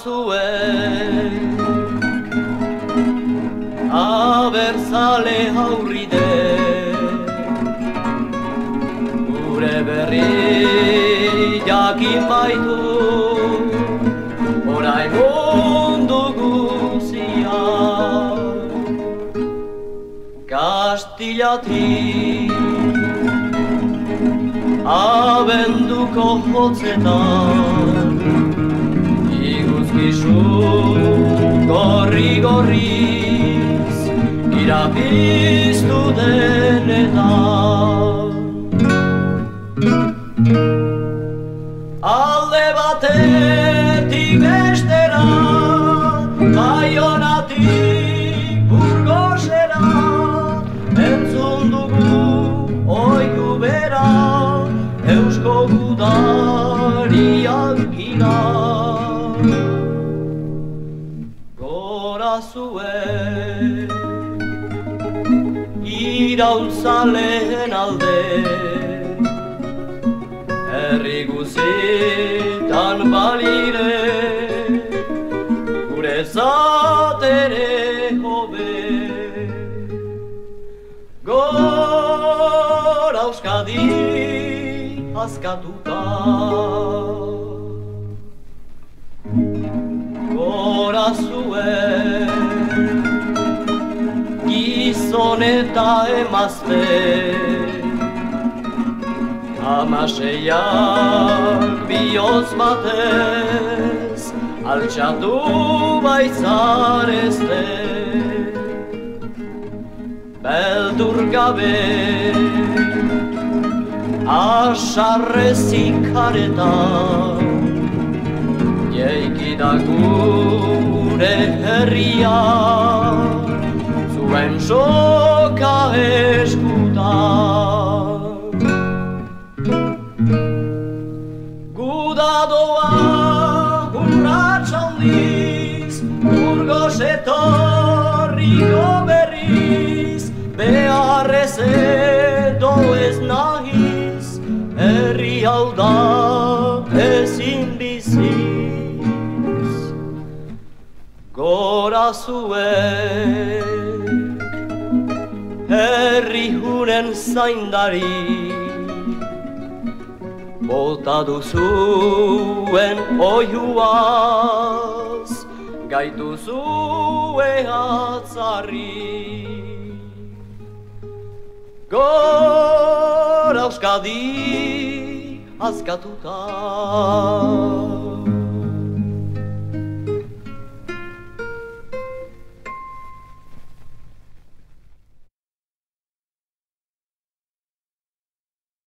zuen abertzale haurride gure berri jakin baitu orain mundu guzia Kastillatik abenduko hotzetan iguzkizu gorri-gorriz irabiztu denetan alde batetik bestera Baionatik Burgosera entzun dugu oihu bera Eusko gudariak gira Gora zuen iraultzaleen alde Herri guzitan balire Gurezat ere hobe Gora Euskadi askatuta Gora zuen gizon eta emazte Hamaseiak bihotz batez altxatu baitzarezte Beldur gabe asarrezik karetan Jeikida gure herria zuen soka eskutan Gudadoa urratxaldiz Burgos etorriko berriz Beharrez edo ez nahiz Herri hau da ezin biziz Gora zuek herri hunen zaindari Bota duzuen oihuaz gaituzue atzarri Gora Euskadi askatuta